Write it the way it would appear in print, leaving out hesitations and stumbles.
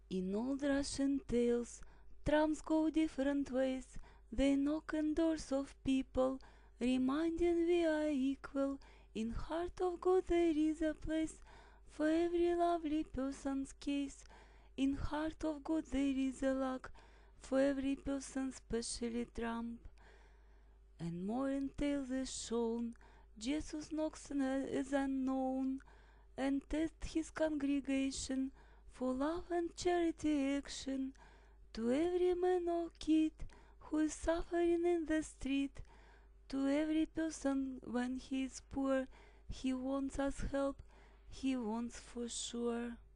In old Russian tales, tramps go different ways. They knock on doors of people, reminding we are equal. In heart of God there is a place for every lovely person's case. In heart of God there is a luck for every person, specially tramp. And more in tales is shown, Jesus knocks is unknown, and tests his congregation for love and charity action. To every man or kid who is suffering in the street, to every person when he is poor, he wants us help, he wants for sure.